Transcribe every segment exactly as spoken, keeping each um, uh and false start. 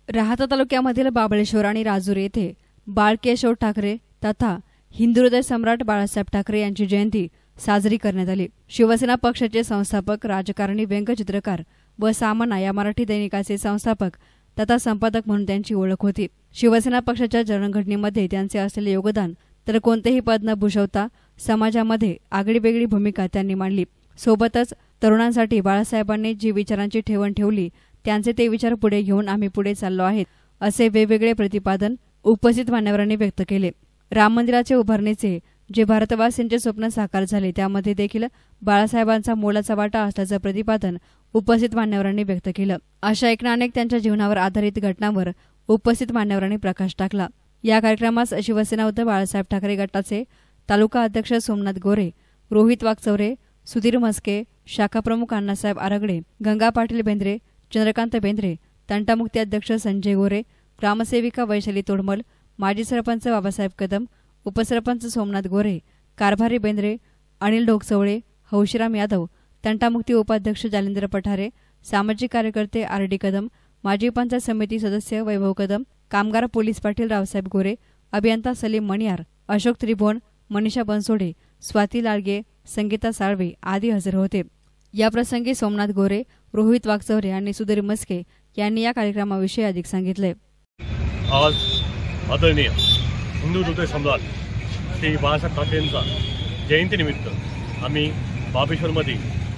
राहाता तालुक्यामधील बाबळेश्वर आणि राजुरी येथे बाळ केशव ठाकरे तथा हिंदुहृदय सम्राट बाळासाहेब ठाकरे यांची जयंती साजरी करण्यात आली। शिवसेना पक्षाचे संस्थापक, राजकारणी, व्यंगचित्रकार व सामना या मराठी दैनिकाचे संस्थापक तथा संपादक म्हणून त्यांची ओळख होती। शिवसेना पक्षाच्या जडणघडणीमध्ये त्यांचे असलेले योगदान तर कोणतेही पद न भूषवता समाजामध्ये आगळीवेगळी भूमिका त्यांनी मांडली। सोबतच तरुणांसाठी बाळासाहेबांनी जी विचारांची ठेवण ठेवली त्यांचे ते विचार पुढे घेऊन आम्ही पुढे चाललो आहेत असे वेगवेगळे प्रतिपादन उपस्थित मान्यवरांनी व्यक्त केले। राम मंदिराचे उभारणीचे जे भारतवासीयांचे स्वप्न साकार झाले त्यामध्ये देखील बाळासाहेबांचा मोलाचा वाटा असल्याचं प्रतिपादन उपस्थित मान्यवरांनी व्यक्त केलं। अशा एक ना अनेक त्यांच्या जीवनावर आधारित घटनांवर उपस्थित मान्यवरांनी प्रकाश टाकला। या कार्यक्रमास शिवसेना उद्धव बाळासाहेब ठाकरे गटाचे तालुका अध्यक्ष सोमनाथ गोरे, रोहित वागचौरे, सुधीर मस्के, शाखा प्रमुख अण्णासाहेब आरगडे, गंगा पाटील बेंद्रे, चंद्रकांत बेंद्रे, तंटामुक्ती अध्यक्ष संजय गोरे, ग्रामसेविका वैशाली तोडमल, माजी सरपंच बाबासाहेब कदम, उपसरपंच सोमनाथ गोरे, कारभारी बेंद्रे, अनिल ढोकचवळे, हौशीराम यादव, तंटामुक्ती उपाध्यक्ष जालिंदर पठारे, सामाजिक कार्यकर्ते आर डी कदम, माजी पंचायत समिती सदस्य वैभव कदम, कामगार पोलीस पाटील रावसाहेब गोरे, अभियंता सलीम मणियार, अशोक त्रिभुवन, मनीषा बनसोडे, स्वाती लाडगे, संगीता साळवे आदी हजर होते। या प्रसंगी सोमनाथ गोरे, रोहित वागचौरे आणि सुधीर मस्के यांनी या कार्यक्रमाविषयी अधिक सांगितले। आज आदरणीय हिंदू हृदय सम्राट श्री बाळासाहेब ठाकरेंचा जयंतीनिमित्त आम्ही बाबळेश्वरमध्ये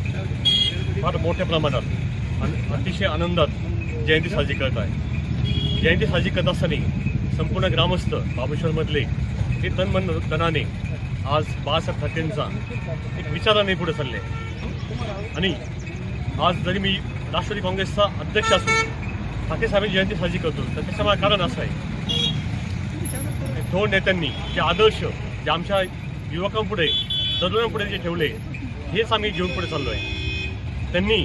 फार मोठ्या प्रमाणात आणि अतिशय आनंदात जयंती साजरी करत आहे। जयंती साजरी करत असताना संपूर्ण ग्रामस्थ बाबळेश्वरमधले हे तन मन धनाने आज बाळासाहेब ठाकरेंचा एक विचाराने पुढे चालले आणि आज जरी मी राष्ट्रवादी काँग्रेसचा अध्यक्ष असून ठाकरे साहेबांची जयंती साजरी करतो तर त्याच्यामागे कारण असं आहे, दोन नेत्यांनी जे आदर्श जे आमच्या युवकांपुढे तरुणांपुढे जे ठेवले हेच आम्ही घेऊन पुढे चाललो आहे। त्यांनी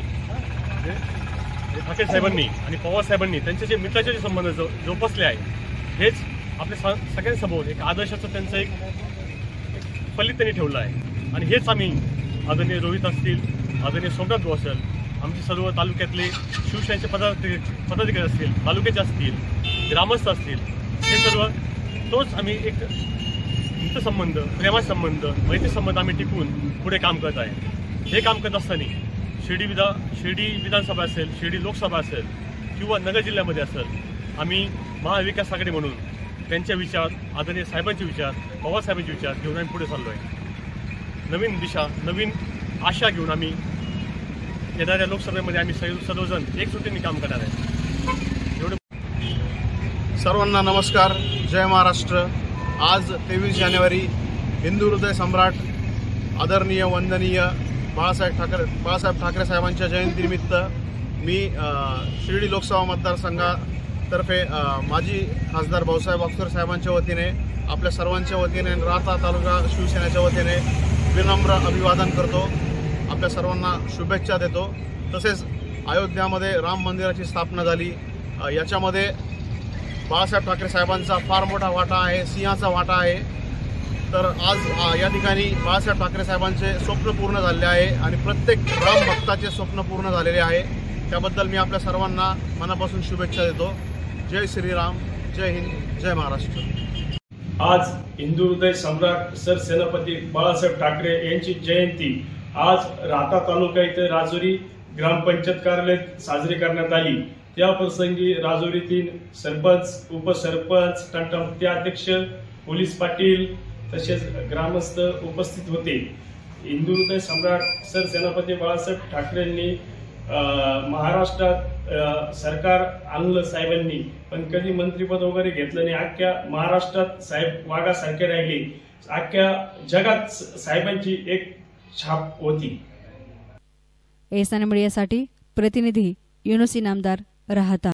ठाकरे साहेबांनी आणि पवार साहेबांनी त्यांचे जे मित्राचे जे संबंध जो जोपासले आहे हेच आपल्या सगळ्यांसमोर एक आदर्शाचं त्यांचं एक फलित त्यांनी ठेवलं आहे आणि हेच आम्ही आदरणीय रोहित असतील, आदरणीय सोमनाथ भाऊ असेल, आमचे सर्व तालुक्यातले शिवसेनेचे पदाधिकारी पदाधिकारी असतील, तालुक्याचे असतील, ग्रामस्थ असतील, हे सर्व तोच आम्ही एक हितसंबंध, प्रेमाचे संबंध, मैत्री संबंध आम्ही टिकून पुढे काम करत आहे। हे काम करत असताना शिर्डी विधा शिर्डी विधानसभा असेल, शिर्डी लोकसभा असेल किंवा नगर जिल्ह्यामध्ये असेल, आम्ही महाविकास आघाडी म्हणून त्यांचे विचार, आदरणीय साहेबांचे विचार, पवार साहेबांचे विचार घेऊन आम्ही पुढे चाललो आहे। नवीन दिशा, नवीन आशा घेऊन आम्ही येणाऱ्या लोकसभेमध्ये आम्ही सर्वजण एकजुटीने काम करणार आहे। एवढे सर्वांना नमस्कार, जय महाराष्ट्र। आज तेवीस जानेवारी हिंदू हृदय सम्राट आदरणीय वंदनीय बाळासाहेब ठाकरे बाळासाहेब ठाकरे साहेबांच्या जयंतीनिमित्त मी शिर्डी लोकसभा मतदारसंघातर्फे माजी खासदार भाऊसाहेब वागचौरे साहेबांच्या वतीने, आपल्या सर्वांच्या वतीने, राहाता तालुका शिवसेनेच्या वतीने विनम्र अभिवादन करतो, आपल्या सर्वांना शुभेच्छा देतो। तसेच अयोध्यामध्ये राम मंदिराची स्थापना झाली, याच्यामध्ये बाळासाहेब ठाकरे साहेबांचा फार मोठा वाटा आहे, सिंहाचा वाटा आहे। तर आज या ठिकाणी बाळासाहेब ठाकरे साहेबांचे स्वप्न पूर्ण झाले आहे आणि प्रत्येक राम भक्ताचे स्वप्न पूर्ण झालेले आहे। त्याबद्दल मी आपल्या सर्वांना मनापासून शुभेच्छा देतो। जय श्रीराम, जय हिंद, जय महाराष्ट्र। आज हिंदू हृदय सम्राट सरसेनापती बाळासाहेब ठाकरे यांची जयंती आज राहाता तालुका इथे राजुरी ग्रामपंचायत कार्यालयात साजरी करण्यात आली। त्या प्रसंगी राजुरीतील सरपंच, उपसरपंच, तंटामुक्ती अध्यक्ष, पोलीस पाटील तसेच ग्रामस्थ उपस्थित होते। हिंदू हृदय सम्राट सरसेनापती बाळासाहेब ठाकरेंनी महाराष्ट्रात सरकार आणलं साहेबांनी, पण कधी मंत्रिपद वगैरे घेतलं नाही। अख्ख्या महाराष्ट्रात साहेब वाघासारखे राहिले, अख्ख्या जगात साहेबांची एक छाप होती। एस एन मीडियासाठी प्रतिनिधी युनुस इनामदार, राहाता।